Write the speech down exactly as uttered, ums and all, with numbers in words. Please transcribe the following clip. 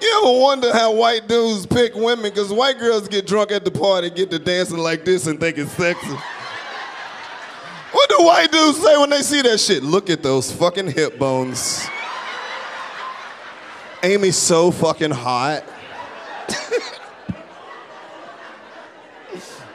You ever wonder how white dudes pick women? Because white girls get drunk at the party, get to dancing like this and think it's sexy. What do white dudes say when they see that shit? Look at those fucking hip bones. Amy's so fucking hot.